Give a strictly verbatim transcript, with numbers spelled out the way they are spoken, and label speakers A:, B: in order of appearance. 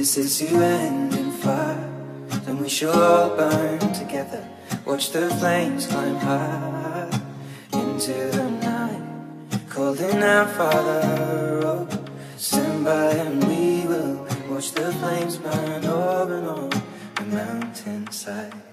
A: this is to end in fire, then we shall all burn together. Watch the flames climb high into the night, calling out, Father, oh, stand by and we will watch the flames burn over and on the mountainside.